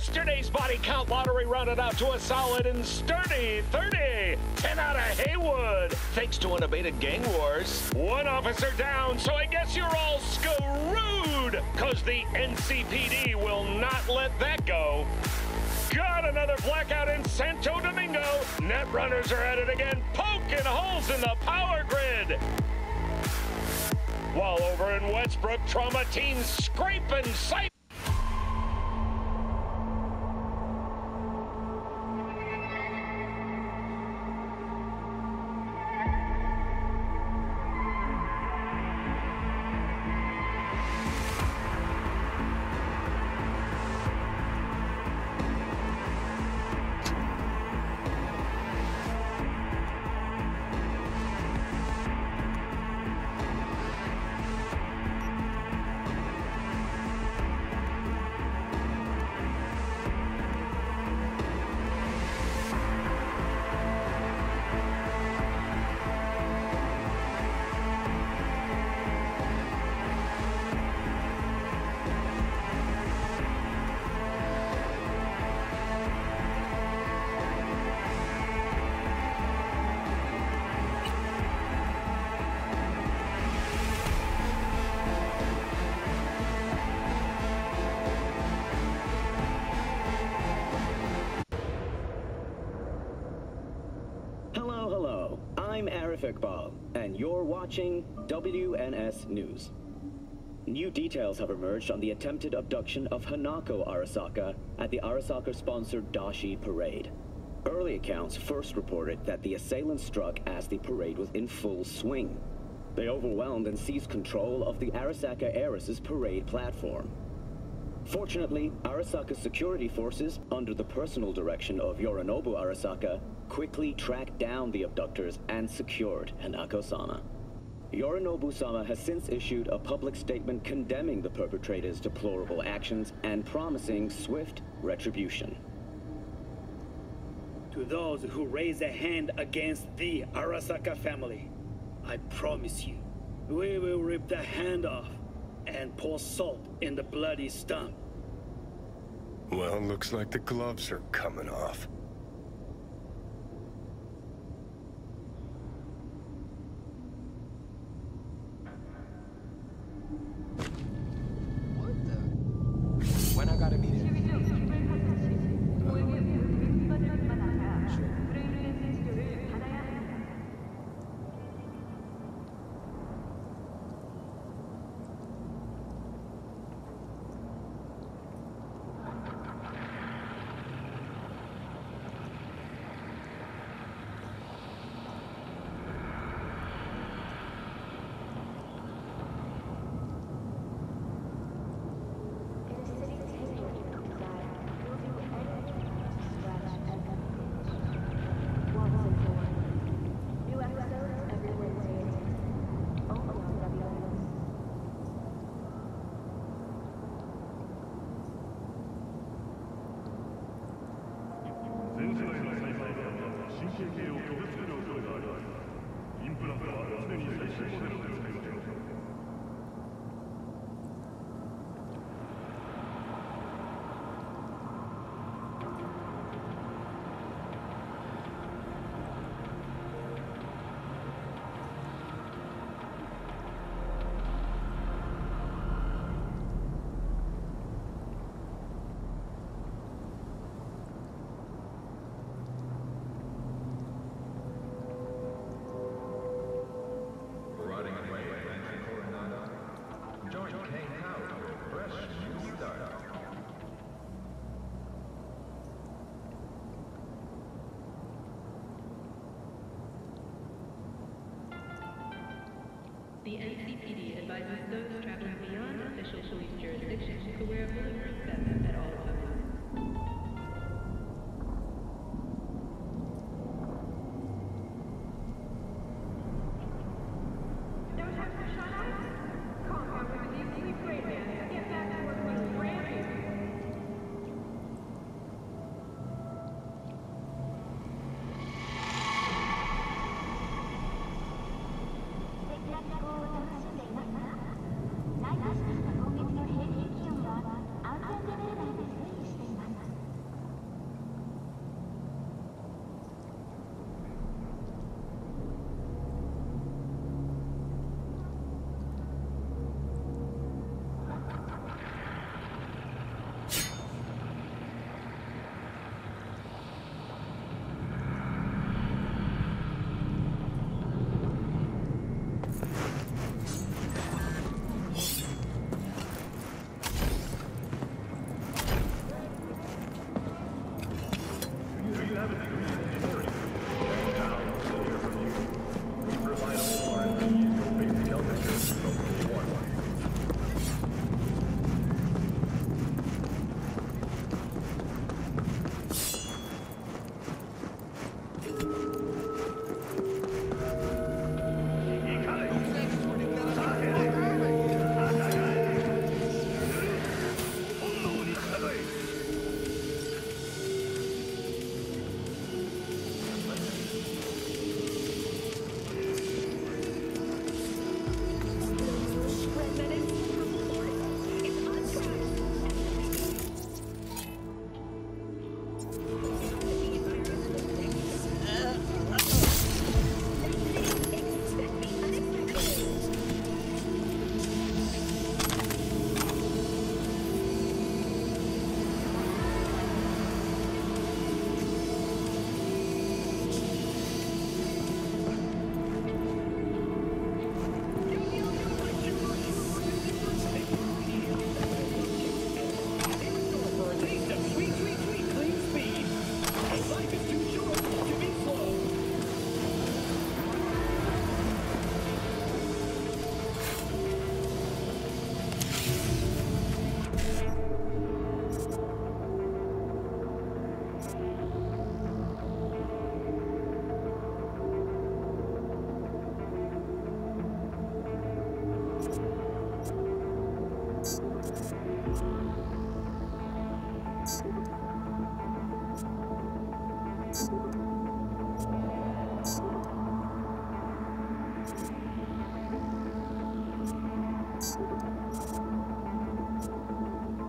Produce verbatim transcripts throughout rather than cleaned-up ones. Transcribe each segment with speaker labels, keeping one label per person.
Speaker 1: Yesterday's body count lottery rounded out to a solid and sturdy thirty. ten out of Haywood, thanks to unabated gang wars. One officer down, so I guess you're all screwed, cause the N C P D will not let that go. Got another blackout in Santo Domingo. Net runners are at it again, poking holes in the power grid. While over in Westbrook, trauma teams scraping sight.
Speaker 2: I'm Arif Iqbal, and you're watching W N S News. New details have emerged on the attempted abduction of Hanako Arasaka at the Arasaka-sponsored Dashi Parade. Early accounts first reported that the assailants struck as the parade was in full swing. They overwhelmed and seized control of the Arasaka Heiress's parade platform. Fortunately, Arasaka's security forces, under the personal direction of Yorinobu Arasaka, quickly tracked down the abductors and secured Hanako-sama. Yorinobu-sama has since issued a public statement condemning the perpetrators' deplorable actions and promising swift retribution.
Speaker 3: To those who raise a hand against the Arasaka family, I promise you, we will rip the hand off and pour salt in the bloody stump.
Speaker 4: Well, looks like the gloves are coming off.
Speaker 5: What the? When I gotta be there?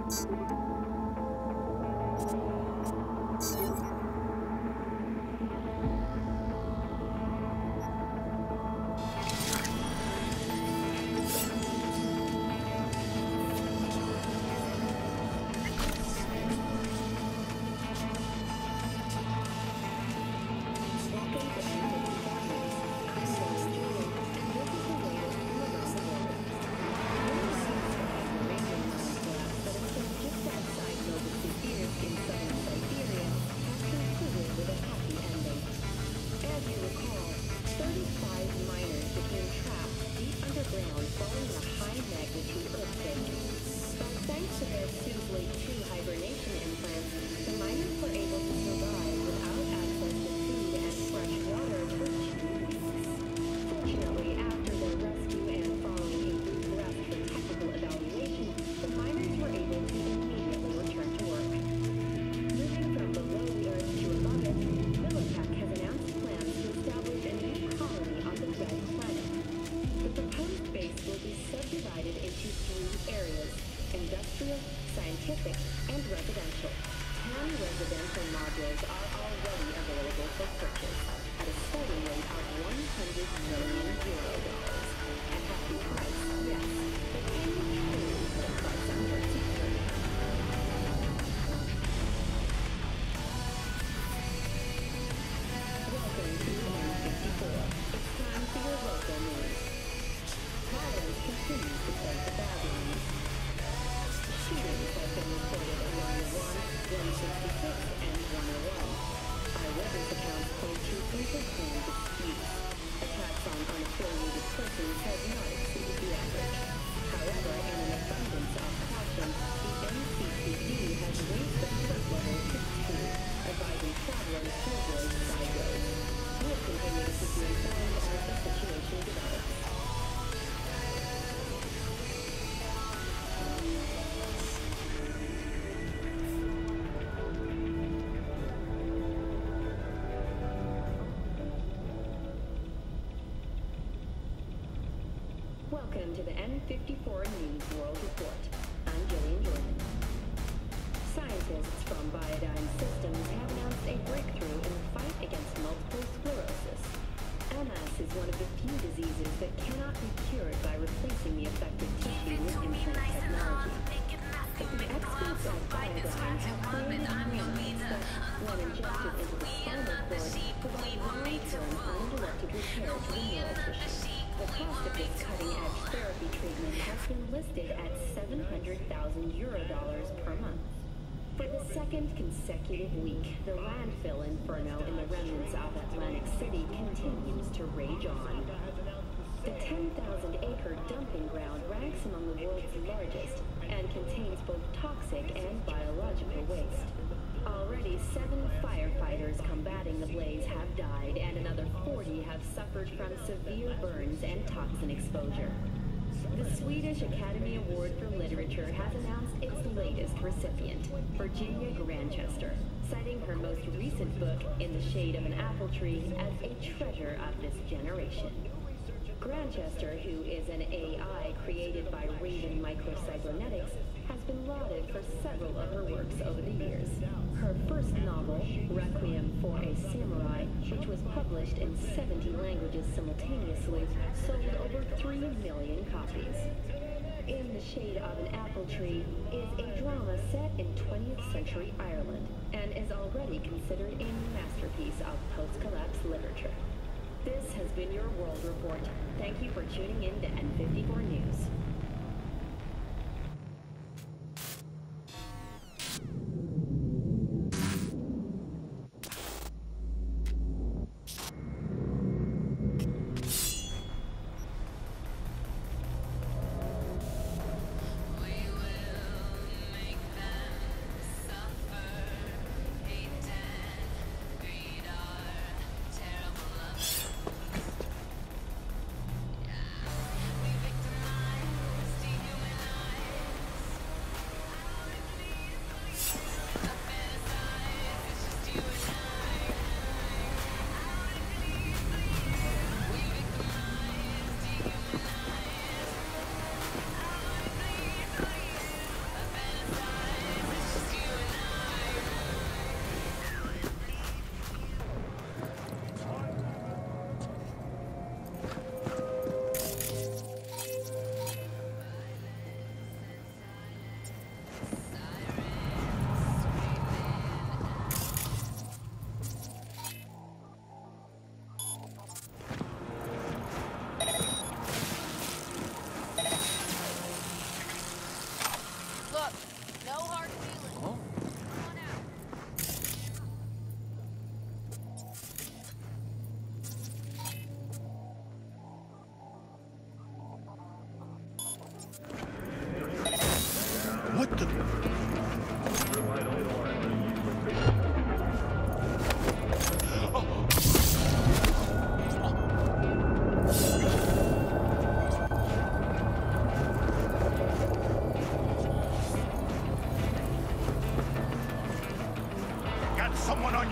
Speaker 6: scientific, and residential. ten residential modules are already available for purchase at a starting rate of one hundred million euro dollars. A hefty price, yes, but can you truly put a price on your security? Welcome to N fifty-four. It's time for your local news. Violence continues to plague the Badlands. Shootings have been reported along the one, one sixty-six, and one oh one. Eyewitness accounts point to interclaimed disputes. Attacks on unaffiliated persons have not exceeded the average. However, in an abundance of caution, the N C P D has raised the threat level to two, advising travelers to avoid side roads. We'll continue to keep you informed as the situation develops. Welcome to the N fifty-four News World Report. I'm Jillian Jordan. Scientists from Biodyne Systems have announced a breakthrough in the fight against multiple sclerosis. M S is one of the few diseases that cannot be cured by replacing the affected tissue with implant technology. But the experts at Biodyne have created neurons that, when injected into the spinal cord, provide long-term uninterrupted repair to the neural tissue. The cost of this cutting-edge therapy treatment has been listed at seven hundred thousand euro dollars per month. For the second consecutive week, the landfill inferno in the remnants of Atlantic City continues to rage on. The ten thousand acre dumping ground ranks among the world's largest and contains both toxic and biological waste. Already, seven firefighters combating the blaze have died, and another forty have suffered from severe burns and toxin exposure. The Swedish Academy Award for Literature has announced its latest recipient, Virginia Grantchester, citing her most recent book, In the Shade of an Apple Tree, as a treasure of this generation. Grantchester, who is an A I created by Raven Microcybernetics, has been lauded for several of her works over the years. Her first novel, Requiem for a Samurai, which was published in seventy languages simultaneously, sold over three million copies. In the Shade of an Apple Tree is a drama set in twentieth century Ireland and is already considered a masterpiece of post-collapse literature. This has been your World Report. Thank you for tuning in to N fifty-four News.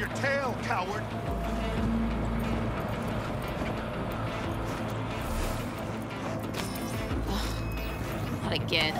Speaker 7: your tail, coward!
Speaker 8: Not again.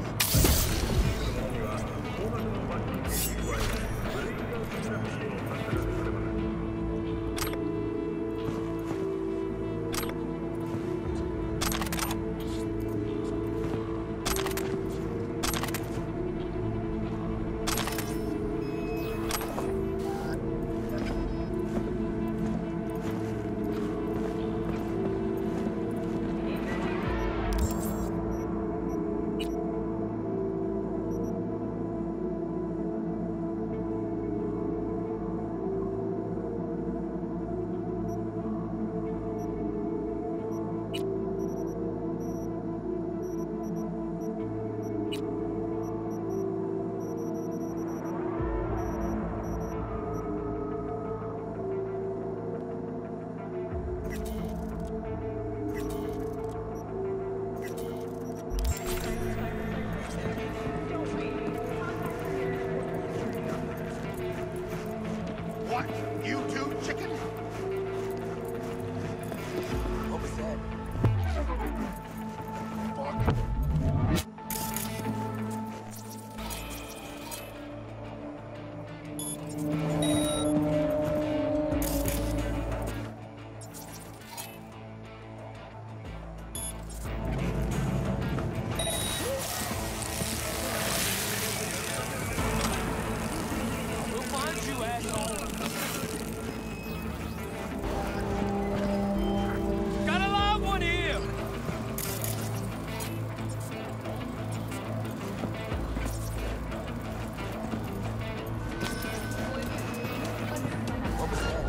Speaker 7: What? You too, chicken?
Speaker 5: What was that? We'll find you, asshole. Got a live one here. What was that?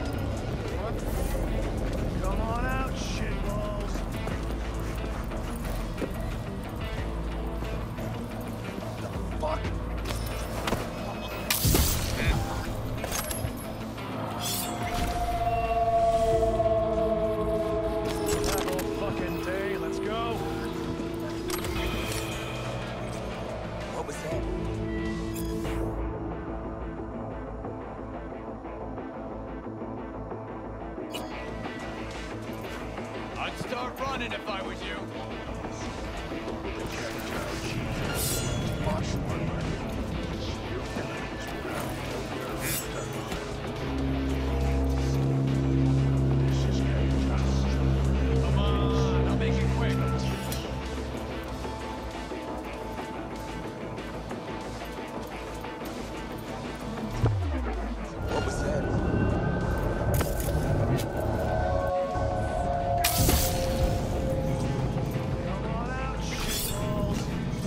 Speaker 7: Come on out, shitballs. The fuck? That whole fucking day, let's go.
Speaker 5: What was that?
Speaker 9: I'd start running if I was you. Come on, I'll make it quick.
Speaker 5: What was that?
Speaker 7: Come on out, shitballs.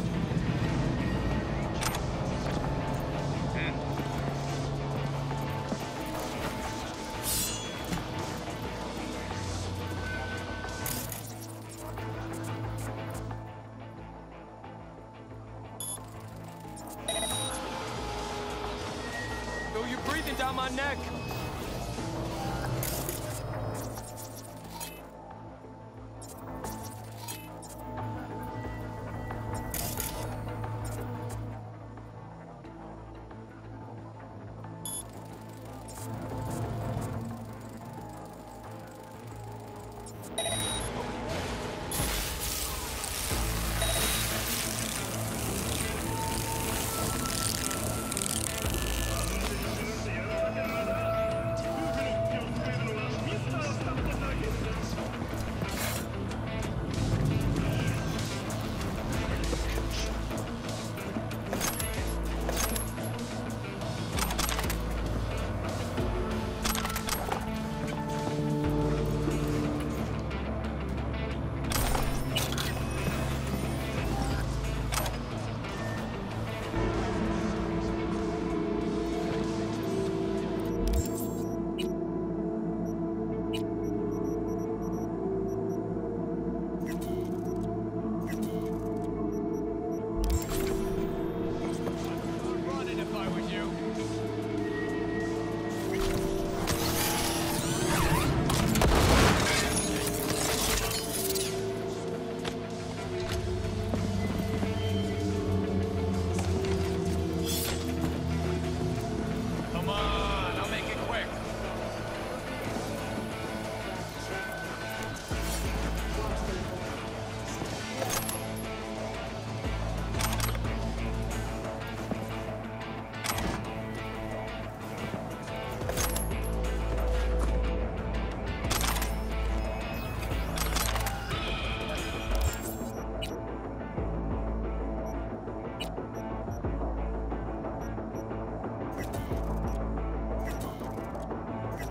Speaker 9: Feel you breathing down my neck.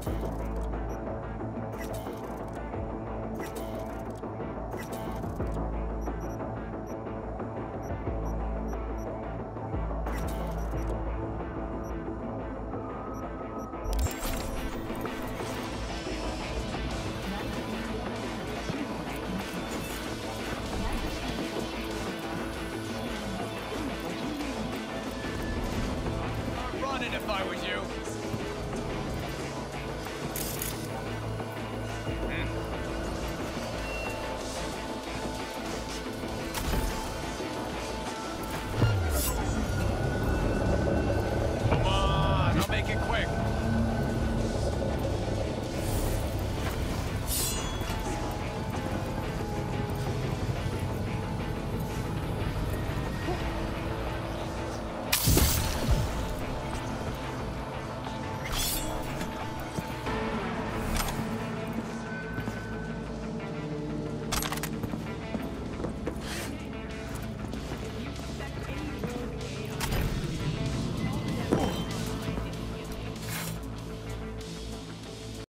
Speaker 9: If I was you.